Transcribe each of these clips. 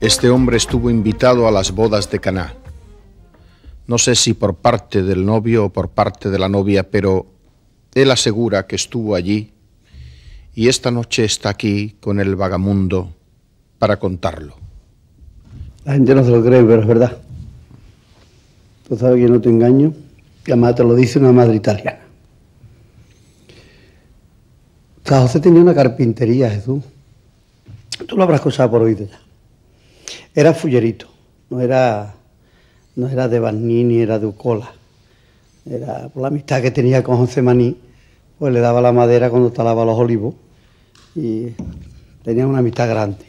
Este hombre estuvo invitado a las bodas de Caná. No sé si por parte del novio o por parte de la novia, pero él asegura que estuvo allí y esta noche está aquí con el vagamundo para contarlo. La gente no se lo cree, pero es verdad. Tú sabes que no te engaño, y además te lo dice una madre italiana. San José tenía una carpintería, Jesús. Tú lo habrás escuchado por oído ya. Era fullerito, no era de Barní ni era de Ucola. Era por la amistad que tenía con José Maní, pues le daba la madera cuando talaba los olivos y tenía una amistad grande.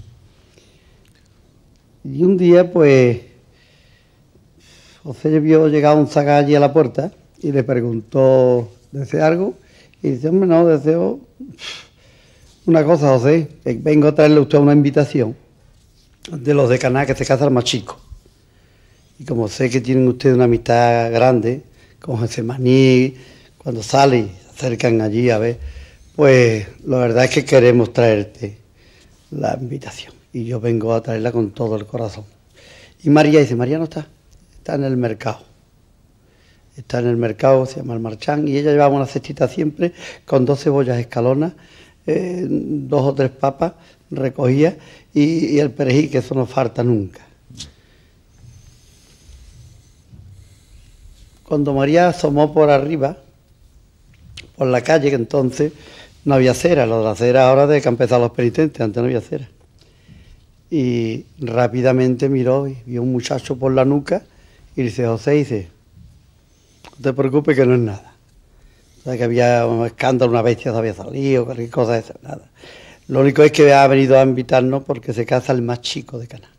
Y un día, pues, José vio llegar un zagal allí a la puerta y le preguntó, ¿desea algo? Y dice, hombre, no, deseo una cosa, José, que vengo a traerle a usted una invitación de los de Caná que se casan más chicos. Y como sé que tienen ustedes una amistad grande con José Maní, cuando sale y se acercan allí a ver, pues la verdad es que queremos traerte la invitación. Y yo vengo a traerla con todo el corazón. Y María dice, María no está, está en el mercado. Está en el mercado, se llama el Marchán, y ella llevaba una cestita siempre con 2 cebollas escalonas, 2 o 3 papas, recogía, y el perejil, que eso no falta nunca. Cuando María asomó por arriba, por la calle, que entonces no había acera, lo de la acera ahora de que han empezado los penitentes, antes no había acera. Y rápidamente miró y vio un muchacho por la nuca y dice, José, dice, no te preocupes que no es nada. O sea, que había un escándalo, una bestia se había salido, cualquier cosa de esa, nada. Lo único es que ha venido a invitarnos porque se casa el más chico de Caná.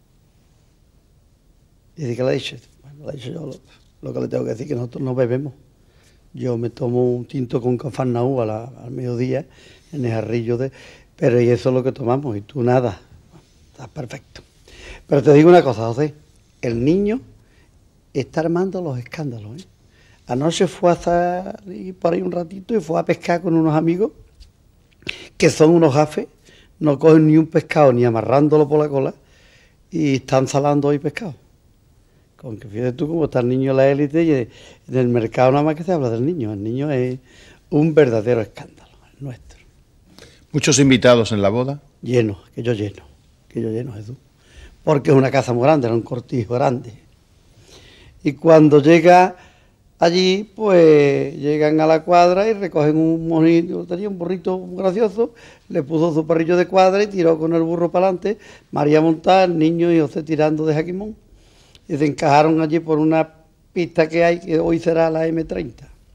Y dice, ¿qué le ha dicho? Bueno, le he dicho yo lo que le tengo que decir, que nosotros no bebemos. Yo me tomo un tinto con Cafarnaú al mediodía, en el jarrillo pero y eso es lo que tomamos, y tú nada. Está perfecto. Pero te digo una cosa, José, el niño está armando los escándalos, ¿eh? Anoche fue a salir por ahí un ratito y fue a pescar con unos amigos que son unos gafes, no cogen ni un pescado ni amarrándolo por la cola y están salando hoy pescado. Con que fíjate tú cómo está el niño en la élite y en el mercado nada más que se habla del niño. El niño es un verdadero escándalo, el nuestro. ¿Muchos invitados en la boda? Lleno, aquello lleno, Jesús. Porque es una casa muy grande, era un cortijo grande. Y cuando llega allí, pues llegan a la cuadra y recogen un monito, tenía un burrito muy gracioso, le puso su perrillo de cuadra y tiró con el burro para adelante, María montada, el niño y José tirando de jaquimón. Y se encajaron allí por una pista que hay, que hoy será la M30.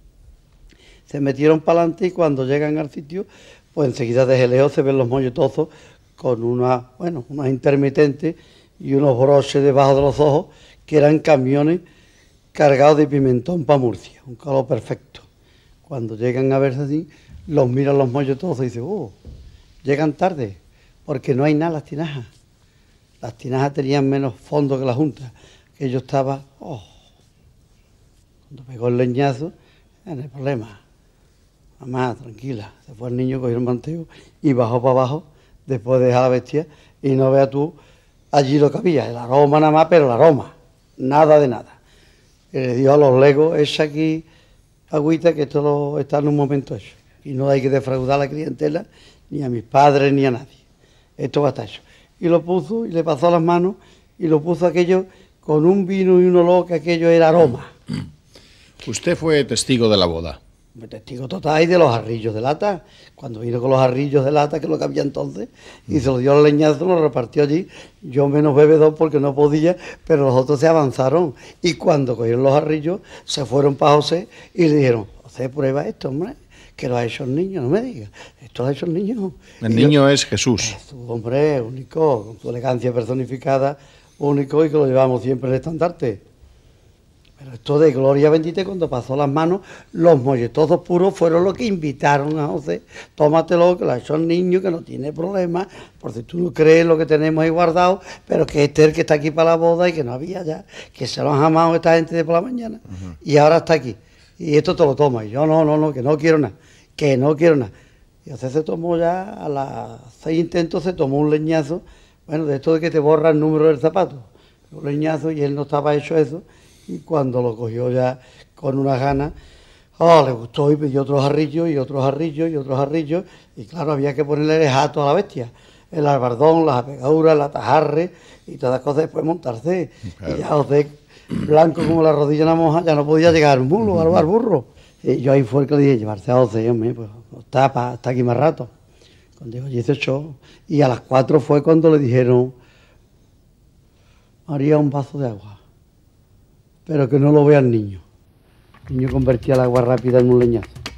Se metieron para adelante y cuando llegan al sitio, pues enseguida desde lejos se ven los molletozos con unas intermitentes y unos broches debajo de los ojos, que eran camiones cargados de pimentón para Murcia, un calor perfecto. Cuando llegan a verse así, los miran los molletozos y dicen, llegan tarde, porque no hay nada las tinajas. Las tinajas tenían menos fondo que la junta, que yo estaba, cuando pegó el leñazo, no hay problema. Mamá, tranquila, se fue el niño, cogió el manteo y bajó para abajo, después de dejar la bestia, y no veas tú allí lo que había, el aroma nada más, pero el aroma, nada de nada. Y le dio a los legos, echa aquí agüita, que esto está en un momento hecho. Y no hay que defraudar a la clientela, ni a mis padres, ni a nadie. Esto va a estar hecho. Y lo puso, y le pasó las manos, y lo puso aquello con un vino y un olor, que aquello era aroma. Usted fue testigo de la boda. Testigo total y de los jarrillos de lata. Cuando vino con los jarrillos de lata, que es lo que había entonces, y se lo dio al leñazo, lo repartió allí. Yo menos bebedor porque no podía, pero los otros se avanzaron. Y cuando cogieron los jarrillos, se fueron para José y le dijeron, José, prueba esto, hombre, que lo ha hecho el niño, no me digas. Esto lo ha hecho el niño. El niño es Jesús. Jesús, hombre, único, con su elegancia personificada, único, y que lo llevamos siempre en el estandarte. Pero esto de gloria bendita, cuando pasó las manos, los molletozos puros fueron los que invitaron a José. Tómatelo, que lo ha hecho el niño, que no tiene problema, por si tú no crees lo que tenemos ahí guardado, pero que este es el que está aquí para la boda y que no había ya, que se lo han amado esta gente de por la mañana, y ahora está aquí. Y esto te lo toma. Y yo, no, que no quiero nada, que no quiero nada. Y José se tomó ya, a las 6 intentos, se tomó un leñazo, Bueno, de esto de que te borra el número del zapato. Un leñazo y él no estaba hecho eso. Y cuando lo cogió ya con unas ganas, le gustó y pidió otros jarrillos y otros jarrillos y otros jarrillos. Y claro, había que ponerle el jato a la bestia. El albardón, las apegaduras, la tajarre y todas las cosas después montarse. Claro. Y ya José, blanco como la rodilla en la moja, ya no podía llegar al mulo, al burro. Y yo ahí fue el que le dije, llevarse a José, hombre, pues está aquí más rato. Cuando llegó 18, y a las 4 fue cuando le dijeron, María, un vaso de agua, pero que no lo vea el niño. El niño convertía el agua rápida en un leñazo.